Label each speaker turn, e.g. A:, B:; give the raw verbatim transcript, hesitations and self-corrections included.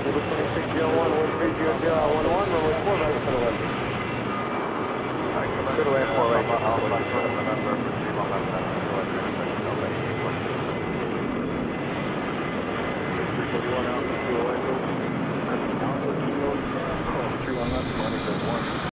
A: Number twenty-six zero one, one three zero zero one one, runway four, right to the left.
B: To the left, four right. I'll flash on the number for three one left, that's the left intersection, I'll let you report.
A: three forty-one out, to the left, three one left, Money says one.